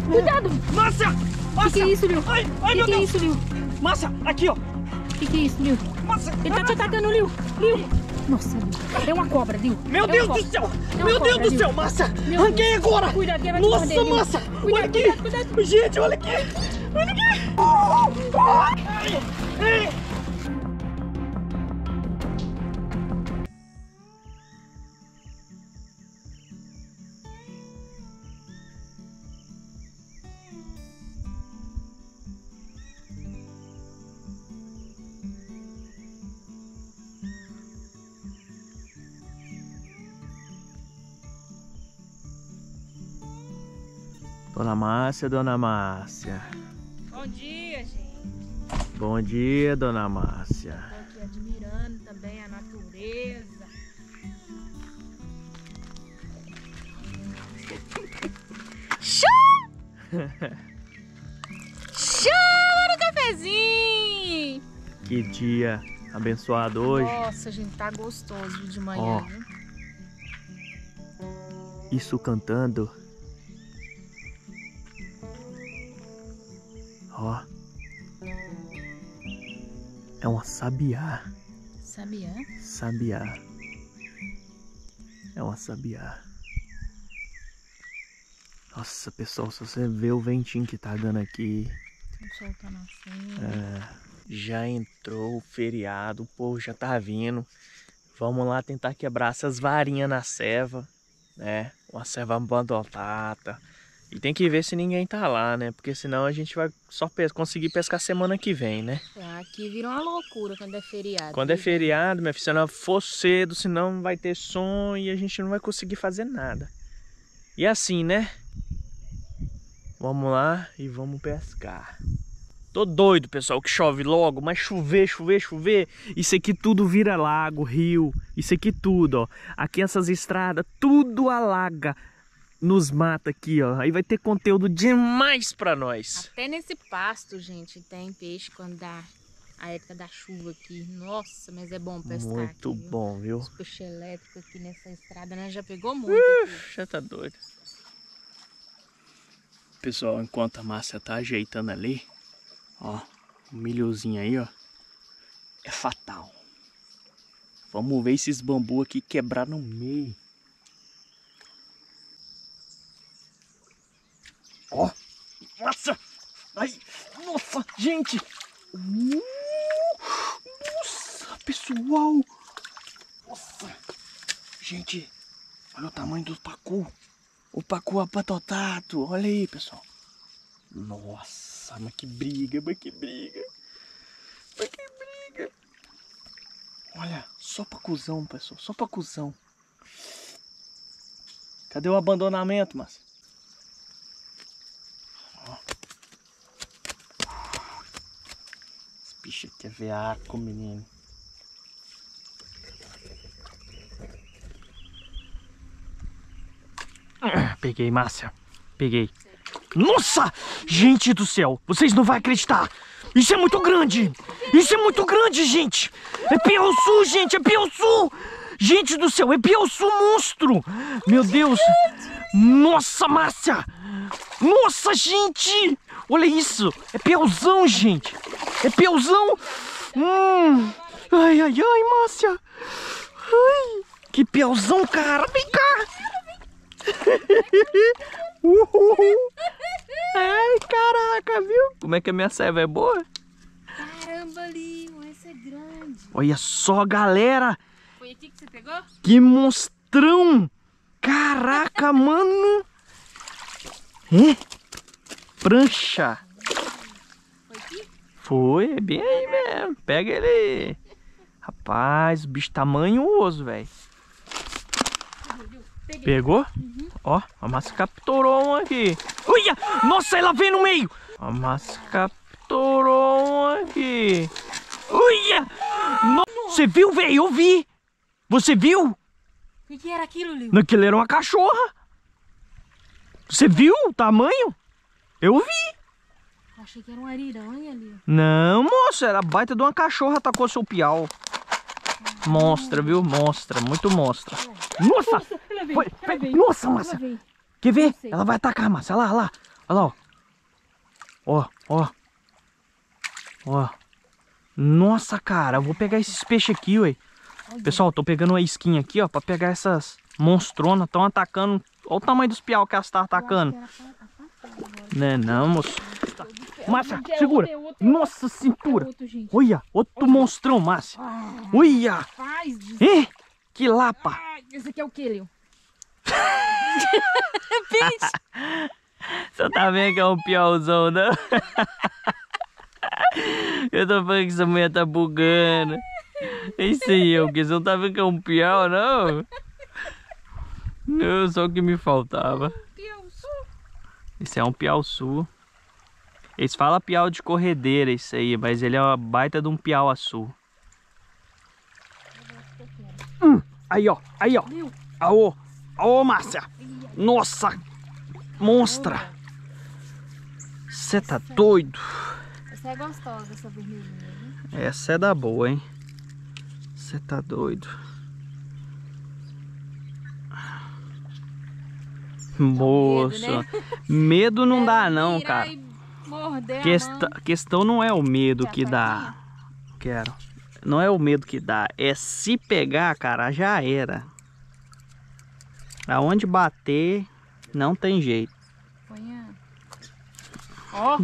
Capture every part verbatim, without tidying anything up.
Cuidado! Márcia! O que, que é isso, Liu? Ai, ai, que meu que Deus! é isso, Liu? Márcia, aqui, ó! O que, que é isso, Liu? Márcia! Ele tá te atacando, Liu! Liu! Nossa, Liu. É uma cobra, Liu. Meu é Deus cobra. do céu! É uma Meu cobra, Deus do Liu. céu, Márcia! Meu Arranquei Deus. agora! Cuidado, quem vai te Nossa, morder, Liu. Márcia! Cuidado, Olha aqui! cuidado, cuidado. Gente, olha aqui! Olha aqui! Ai, ai. Dona Márcia, Dona Márcia. Bom dia, gente. Bom dia, Dona Márcia. Tô aqui admirando também a natureza. Chama no cafezinho! Que dia abençoado hoje. Nossa, gente, tá gostoso de manhã, Ó. viu? Isso cantando. Ó. É uma sabiá. Sabia? Sabiá. É uma sabiá. Nossa, pessoal, se você vê o ventinho que tá dando aqui. O sol tá nascendo. É, já entrou o feriado, o povo já tá vindo. Vamos lá tentar quebrar essas varinhas na serva, né? Uma serva abandonada. E tem que ver se ninguém tá lá, né? Porque senão a gente vai só pe- conseguir pescar semana que vem, né? Aqui vira uma loucura quando é feriado. Quando é feriado, minha filha, se não for cedo, senão não vai ter som e a gente não vai conseguir fazer nada. E assim, né? Vamos lá e vamos pescar. Tô doido, pessoal, que chove logo, mas chover, chover, chover, isso aqui tudo vira lago, rio, isso aqui tudo, ó. Aqui essas estradas, tudo alaga, nos mata aqui, ó. Aí vai ter conteúdo demais pra nós. Até nesse pasto, gente, tem peixe quando dá a época da chuva aqui. Nossa, mas é bom pescar. Muito aqui, viu? bom, viu? Os peixes elétricos aqui nessa estrada, né? Já pegou muito aqui. Já tá doido. Pessoal, enquanto a Márcia tá ajeitando ali, ó, o milhozinho aí, ó, é fatal. Vamos ver esses bambu aqui quebrar no meio. Ó, nossa, ai, nossa, gente. Uh, nossa, pessoal. Nossa, gente, olha o tamanho do pacu. O pacu apatotado, olha aí, pessoal. Nossa, mas que briga, mas que briga. Mas que briga. Olha, só pacuzão, pessoal, só pacuzão. Cadê o abandonamento, Márcia? Ó. Esse bicho aqui é veaco, menino. Peguei, Márcia. Peguei. Nossa! Gente do céu, vocês não vão acreditar. Isso é muito grande. Isso é muito grande, gente. É piauçu, gente, é piauçu. Gente do céu, é piauçu monstro. Meu Deus. Nossa, Márcia. Nossa, gente. Olha isso. É piauzão, gente. É piauzão. Hum. Ai, ai, ai, Márcia. Ai, que piauzão, cara. Vem cá. Uhul. Ai, caraca, viu? Como é que a minha serva é boa? Caramba, Liu, esse é grande. Olha só, galera. Foi aqui que você pegou? Que monstrão. Caraca, mano. É? Prancha. Foi aqui? Foi, é bem aí mesmo. Pega ele. Rapaz, o bicho tamanhoso, velho. Peguei. Pegou? Uhum. Ó, a Márcia capturou um aqui. Uia! Nossa, ela veio no meio. A Márcia capturou um aqui. Uia! No... Você viu, velho? Eu vi. Você viu? O que, que era aquilo, Liu? Naquilo era uma cachorra. Você viu o tamanho? Eu vi. Eu achei que era uma ariranha, Liu. Não, moça, era a baita de uma cachorra, atacou seu piau. Mostra, viu? Mostra, muito mostra. Nossa! Ela veio, Foi, ela foi, veio, nossa, ela Márcia! veio. Quer ver? sei. Ela vai atacar, Márcia. Olha lá, olha lá. Olha lá, ó. Ó, ó. Ó. Nossa, cara, eu vou pegar esses peixes aqui, ué. Pessoal, tô pegando uma isquinha aqui, ó, pra pegar essas monstronas. Estão atacando. Olha o tamanho dos piau que elas estão atacando. Né, não, moço. Márcia, segura. Nossa, cintura. Olha, outro monstrão, Márcia. Olha. Hein? Que lapa. Esse aqui é o que, Leo? Peixe. Você tá vendo que é um piauzão, não? Eu tô falando que essa mulher tá bugando. Isso aí é o que? Você não tá vendo que é um piau, não? Não, só o que me faltava. Esse é um piauçu. Eles falam piau de corredeira, isso aí, mas ele é uma baita de um piauaçu. Hum, aí, ó, aí, ó. Aô, aô, Márcia. Nossa, monstra. Você tá doido? Essa é gostosa, essa vermelhinha, né? Essa é da boa, hein? Você tá doido? Moço, medo, né? Medo não dá não, cara. Questa questão não é o medo que dá. Quero. Não é o medo que dá, é se pegar, cara, já era. Aonde bater, não tem jeito. Ó.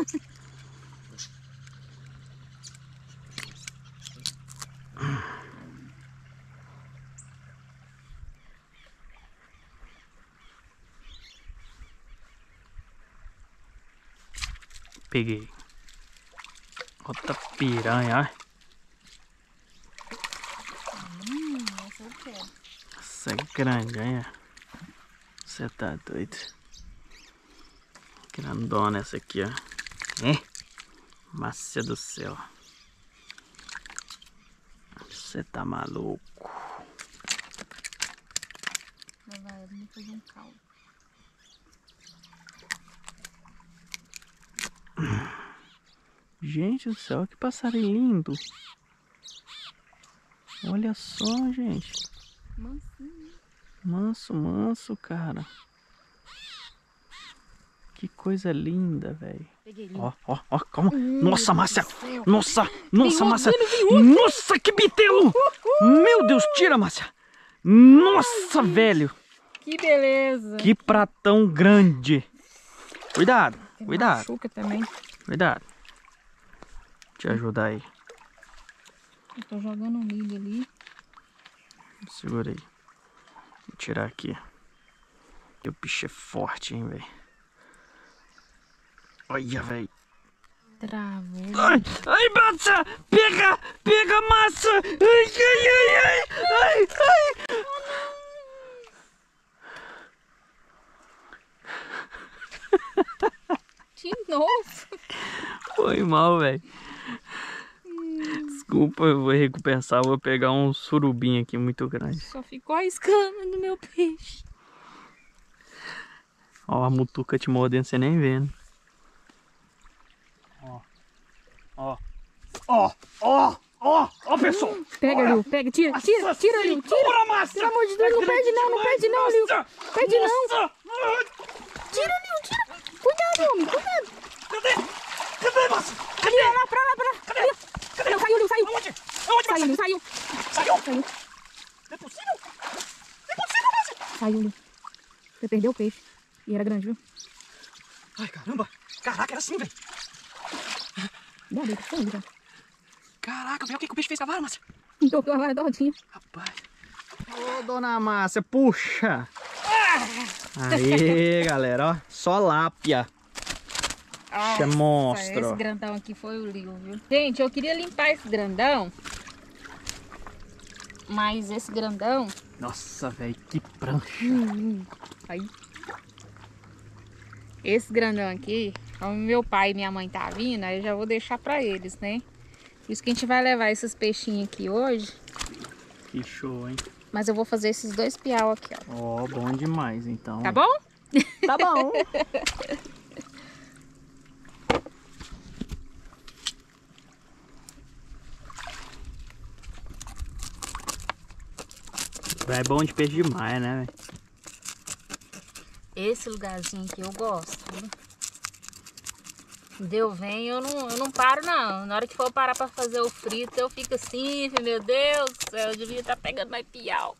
Peguei. Outra piranha, ó. Hum, essa eu quero. Essa é grande, hein? Você tá doido. Grandona essa aqui, ó. É? Márcia do céu. Você tá maluco. Vai, vai, vamos fazer um caldo. Gente do céu, que passarinho lindo. Olha só, gente. Mansinho. Manso, manso, cara. Que coisa linda, velho. Ó, ó, ó, calma. Nossa, Márcia. Nossa, nossa, Márcia. Nossa, que bitelo. Meu Deus, tira, Márcia. Nossa, velho. Que beleza. Que pratão grande. Cuidado, cuidado. Machuca também. Cuidado. Te ajudar aí. Eu tô jogando um milho ali. Segura aí. Vou tirar aqui. O bicho é forte, hein, velho. Olha, velho. Travou. Ai, ai, Márcia! Pega! Pega, Márcia! Ai, ai, ai, ai! Ai, ai! De novo. Foi mal, velho. Desculpa, eu vou recompensar. Vou pegar um surubim aqui muito grande. Só ficou a escama do meu peixe. Ó, a mutuca te mordendo, você nem vendo. Ó, ó, ó, ó, ó, ó, pessoal. Pega, Liu, pega, tira, tira, tira, Liu, tira. Márcia. Pelo amor de Deus, não perde não, não perde não, Liu. Perde não. Tira, Liu, tira. Cuidado, homem, cuidado. Cadê? Cadê, Márcia? Ali, ó, lá, pra lá, pra lá. Cadê? Cadê? Não, saiu, Liu, saiu. Aonde? Aonde, Saiu, Márcia? Liu, saiu. Saiu? Saiu. Não é possível? Não é possível, Márcia. Saiu, Liu. Você perdeu o peixe. E era grande, viu? Ai, caramba. Caraca, era assim, velho. Dá, Liu, tá já. Caraca, velho, o que, que o peixe fez com a vara, Márcia? Tocou a vara todinha. Rapaz. Ô, dona Márcia, puxa. Aí, galera, ó. Só lápia. Isso é monstro. Esse grandão aqui foi o Liu, viu? Gente, eu queria limpar esse grandão. Mas esse grandão... Nossa, velho, que prancha. Hum, aí. Esse grandão aqui, como meu pai e minha mãe tá vindo, aí eu já vou deixar pra eles, né? Por isso que a gente vai levar esses peixinhos aqui hoje. Que show, hein? Mas eu vou fazer esses dois piau aqui, ó. Ó, oh, bom demais, então. Tá bom? Tá bom. É bom de peixe demais, né, velho? Esse lugarzinho aqui eu gosto, viu? Deu vem, eu não, eu não paro não. Na hora que for parar pra fazer o frito, eu fico assim, meu Deus do céu, eu devia estar pegando mais piau.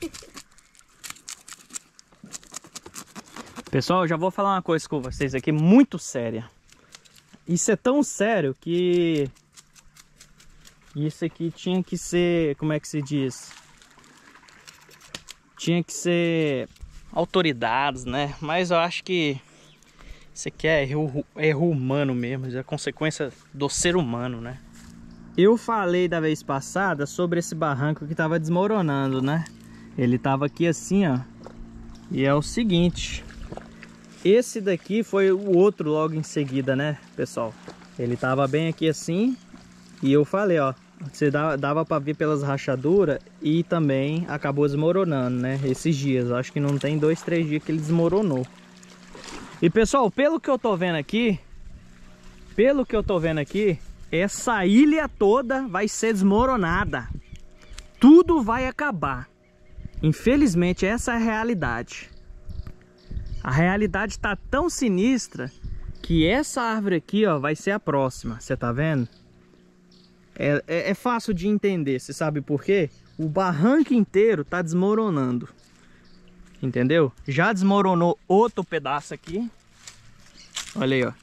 Pessoal, eu já vou falar uma coisa com vocês aqui muito séria. Isso é tão sério que isso aqui tinha que ser, como é que se diz? Tinha que ser autoridades, né? Mas eu acho que isso aqui é erro, erro humano mesmo, é consequência do ser humano, né? Eu falei da vez passada sobre esse barranco que tava desmoronando, né? Ele tava aqui assim, ó. E é o seguinte, esse daqui foi o outro logo em seguida, né, pessoal? Ele tava bem aqui assim, e eu falei, ó, você dava, dava pra ver pelas rachaduras e também acabou desmoronando, né? Esses dias, acho que não tem dois, três dias que ele desmoronou. E pessoal, pelo que eu tô vendo aqui, pelo que eu tô vendo aqui, essa ilha toda vai ser desmoronada. Tudo vai acabar. Infelizmente, essa é a realidade. A realidade tá tão sinistra que essa árvore aqui, ó, vai ser a próxima. Você tá vendo? É, é, é fácil de entender. Você sabe por quê? O barranco inteiro tá desmoronando. Entendeu? Já desmoronou outro pedaço aqui. Olha aí, ó.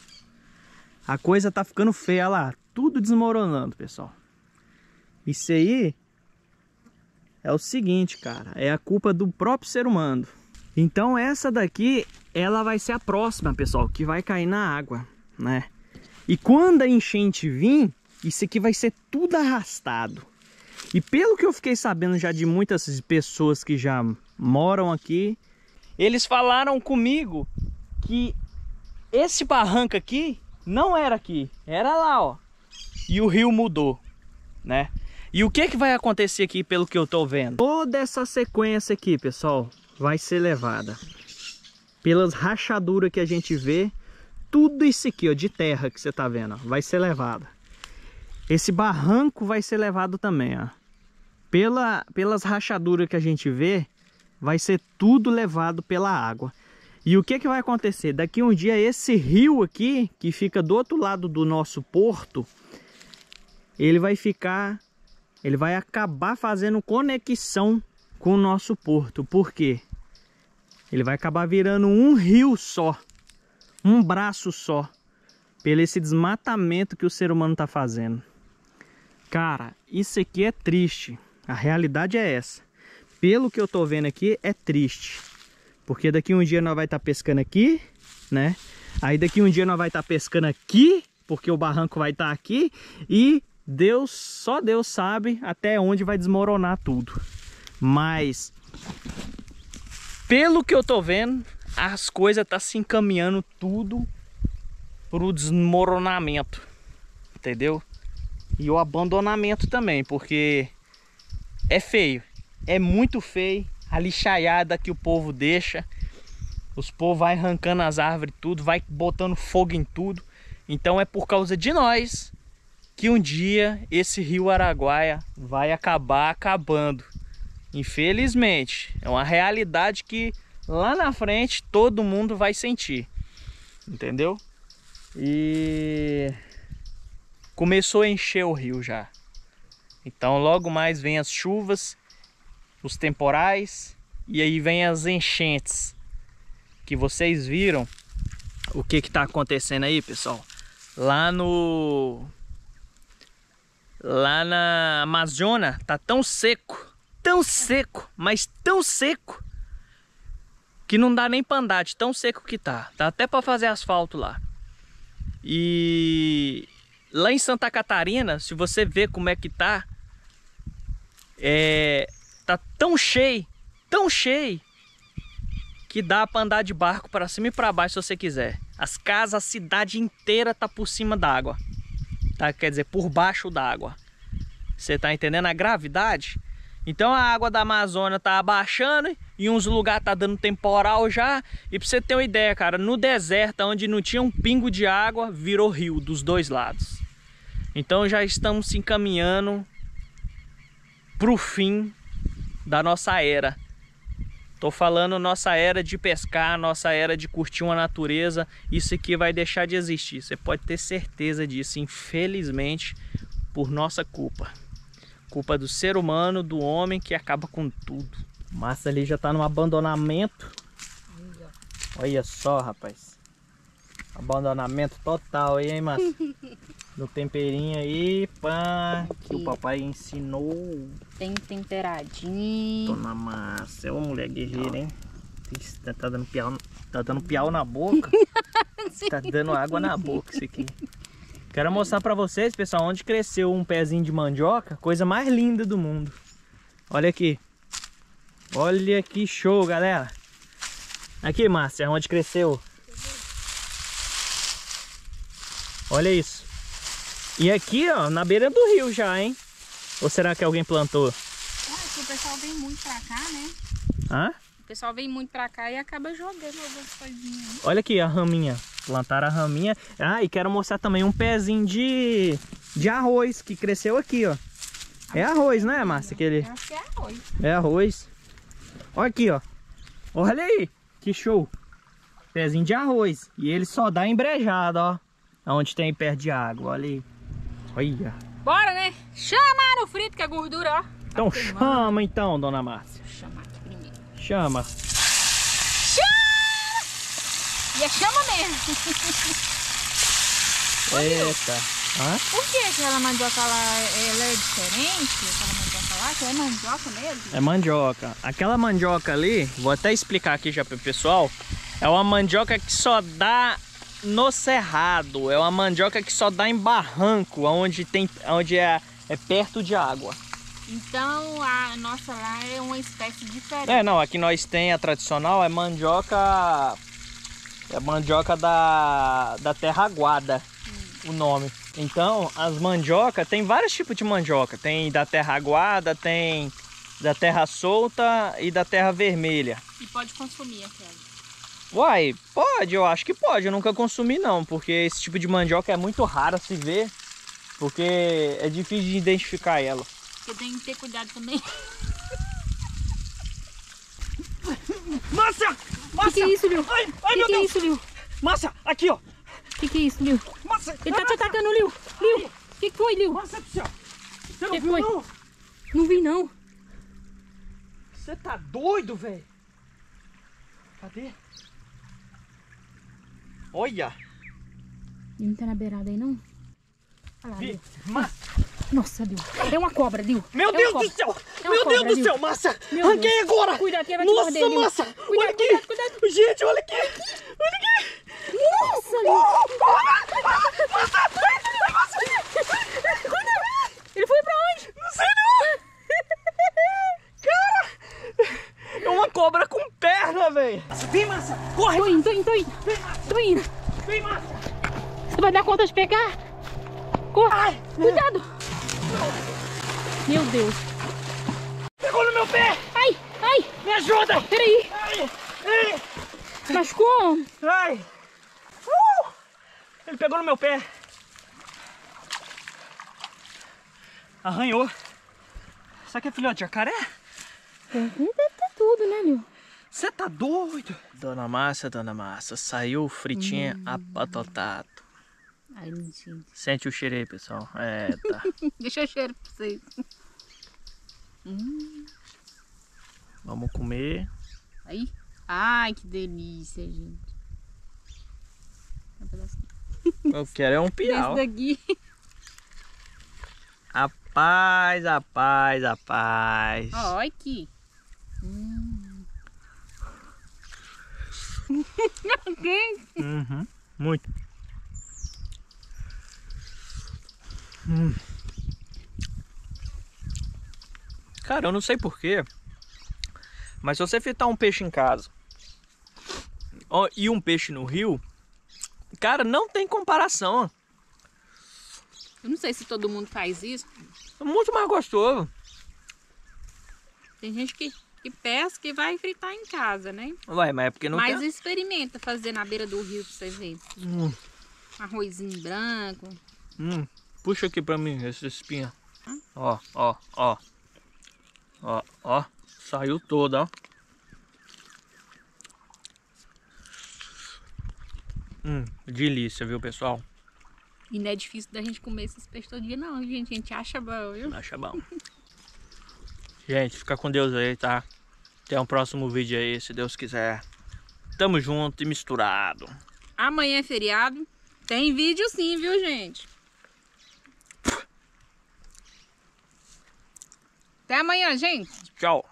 A coisa tá ficando feia lá. Tudo desmoronando, pessoal. Isso aí é o seguinte, cara. É a culpa do próprio ser humano. Então essa daqui, ela vai ser a próxima, pessoal, que vai cair na água, né? E quando a enchente vir, isso aqui vai ser tudo arrastado. E pelo que eu fiquei sabendo já de muitas pessoas que já moram aqui, eles falaram comigo que esse barranco aqui não era aqui, era lá, ó. E o rio mudou, né? E o que que vai acontecer aqui pelo que eu tô vendo? Toda essa sequência aqui, pessoal, vai ser levada pelas rachaduras que a gente vê. Tudo isso aqui, ó, de terra que você tá vendo, ó, vai ser levada. Esse barranco vai ser levado também, ó. Pela, pelas rachaduras que a gente vê, vai ser tudo levado pela água. E o que que vai acontecer? Daqui um dia esse rio aqui, que fica do outro lado do nosso porto, ele vai ficar, ele vai acabar fazendo conexão com o nosso porto. Por quê? Ele vai acabar virando um rio só, um braço só, pelo esse desmatamento que o ser humano está fazendo. Cara, isso aqui é triste. A realidade é essa. Pelo que eu tô vendo aqui, é triste. Porque daqui um dia nós vai estar tá pescando aqui, né? Aí daqui um dia nós vai estar tá pescando aqui, porque o barranco vai estar tá aqui. E Deus, só Deus sabe até onde vai desmoronar tudo. Mas, pelo que eu tô vendo, as coisas tá se encaminhando tudo pro desmoronamento. Entendeu? E o abandonamento também, porque é feio, é muito feio a lixaiada que o povo deixa. Os povos vai arrancando as árvores tudo, vai botando fogo em tudo. Então é por causa de nós que um dia esse rio Araguaia vai acabar acabando. Infelizmente, é uma realidade que lá na frente todo mundo vai sentir. Entendeu? E começou a encher o rio já. Então logo mais vem as chuvas, os temporais, e aí vem as enchentes. Que vocês viram o que que tá acontecendo aí, pessoal? Lá no... Lá na Amazônia tá tão seco, tão seco, mas tão seco, que não dá nem pra andar de tão seco que tá. Dá até pra fazer asfalto lá. E lá em Santa Catarina, se você ver como é que tá, é, tá tão cheio, tão cheio, que dá para andar de barco para cima e para baixo se você quiser. As casas, a cidade inteira tá por cima d'água, tá? Quer dizer, por baixo d'água. Você tá entendendo a gravidade? Então a água da Amazônia tá abaixando, em uns lugares tá dando temporal já. E pra você ter uma ideia, cara, no deserto, onde não tinha um pingo de água, virou rio dos dois lados. Então já estamos se encaminhando pro fim da nossa era. Tô falando nossa era de pescar, nossa era de curtir uma natureza. Isso aqui vai deixar de existir. Você pode ter certeza disso, infelizmente, por nossa culpa. Culpa do ser humano, do homem que acaba com tudo. Massa ali já tá no abandonamento. Olha só, rapaz. Abandonamento total aí, hein, Massa? No temperinho aí, pá, que o papai ensinou. Bem temperadinho. Dona Massa, é uma mulher guerreira, hein? Isso, tá, tá dando piau, tá dando piau na boca. Tá dando água na boca isso aqui. Quero mostrar pra vocês, pessoal, onde cresceu um pezinho de mandioca. Coisa mais linda do mundo. Olha aqui. Olha que show, galera. Aqui, Márcia, onde cresceu. Olha isso. E aqui, ó, na beira do rio já, hein? Ou será que alguém plantou? Ah, o pessoal vem muito pra cá, né? Hã? O pessoal vem muito pra cá e acaba jogando algumas coisinhas. Olha aqui a raminha. Plantaram a raminha. Ah, e quero mostrar também um pezinho de, de arroz que cresceu aqui, ó. É arroz, né, Márcia? Aquele... Eu acho que é arroz. É arroz. Olha aqui, ó. Olha aí. Que show. Pezinho de arroz. E ele só dá embrejado, ó. Onde tem perto de água. Olha aí. Olha. Bora, né? Chama no frito que é gordura, ó. Então chama então, dona Márcia. Vou chamar aqui primeiro. Chama. E é chama mesmo. Eita. Hã? Por que aquela mandioca lá, ela é diferente? Aquela mandioca lá, que é mandioca mesmo? É mandioca. Aquela mandioca ali, vou até explicar aqui já pro pessoal. É uma mandioca que só dá no cerrado. É uma mandioca que só dá em barranco, onde, tem, onde é, é perto de água. Então a nossa lá é uma espécie diferente. É, não, aqui nós tem a tradicional, é mandioca... É mandioca da, da terra aguada, hum. o nome. Então, as mandioca, tem vários tipos de mandioca. Tem da terra aguada, tem da terra solta e da terra vermelha. E pode consumir aquela? Uai, pode, eu acho que pode. Eu nunca consumi não, porque esse tipo de mandioca é muito raro se ver. Porque é difícil de identificar ela. Você tem que ter cuidado também. Márcia! O que, que é isso, Liu? Ai, ai, que meu que Deus! é isso, Liu? Márcia, aqui, ó! O que, que é isso, Liu? Márcia! Ele tá te atacando, Liu! Liu! O que, que foi, Liu? Márcia do céu! Você não que viu, foi? não? Não vi, não. Você tá doido, velho? Cadê? Olha! Ele não tá na beirada aí, não? Olha lá, Vi, Liu. Márcia! Nossa, Liu. É uma cobra, Liu. Meu é Deus cobra. do céu! É uma Meu cobra, Deus do Liu. céu, Márcia! Meu Arranquei Deus. agora! Cuidado, que ele vai te Nossa, morder, Liu. Márcia! Cuidado, Olha aqui! cuidado, cuidado. Gente, olha aqui! Olha aqui! Nossa, Liu. Ele foi pra onde? Não sei não! Cara! É uma cobra com perna, velho! Vem, Márcia! Corre! Tô indo, tô indo, tô indo. Tô indo. Vem, Márcia! Você vai dar conta de pegar? Corre! Ai. Cuidado! Meu Deus! Pegou no meu pé! Ai! Ai! Me ajuda! Peraí! Ai! Ai! Machucou? Ai! Uh! Ele pegou no meu pé! Arranhou! Será que é filhote de jacaré? Deve ter tudo, né, Liu? Você tá doido? Dona Márcia, Dona Márcia, saiu fritinha hum. apatotado. Ai, mentira. Sente o cheiro aí, pessoal. É, tá. Deixa eu cheirar pra vocês. Hum. Vamos comer. Aí. Ai, que delícia, gente. Um pedacinho. Eu quero é um piau. Esse daqui. A paz, a paz, a paz. Ó, olha aqui. Hum. Uhum, muito. Hum. Cara, eu não sei porquê, mas se você fritar um peixe em casa ó, e um peixe no rio, cara, não tem comparação. Eu não sei se todo mundo faz isso. É muito mais gostoso. Tem gente que, que pesca e vai fritar em casa, né? Vai, mas é porque não Mas tem... experimenta fazer na beira do rio pra você ver. Hum, Arrozinho branco. hum. Puxa aqui pra mim essa espinha. Ó, ó, ó. Ó, ó. Saiu toda, ó. Hum, delícia, viu, pessoal? E não é difícil da gente comer esses peixes todo dia, não, gente. A gente acha bom, viu? Acha bom. Gente, fica com Deus aí, tá? Até um próximo vídeo aí, se Deus quiser. Tamo junto e misturado. Amanhã é feriado. Tem vídeo sim, viu, gente? Até amanhã, gente. Tchau.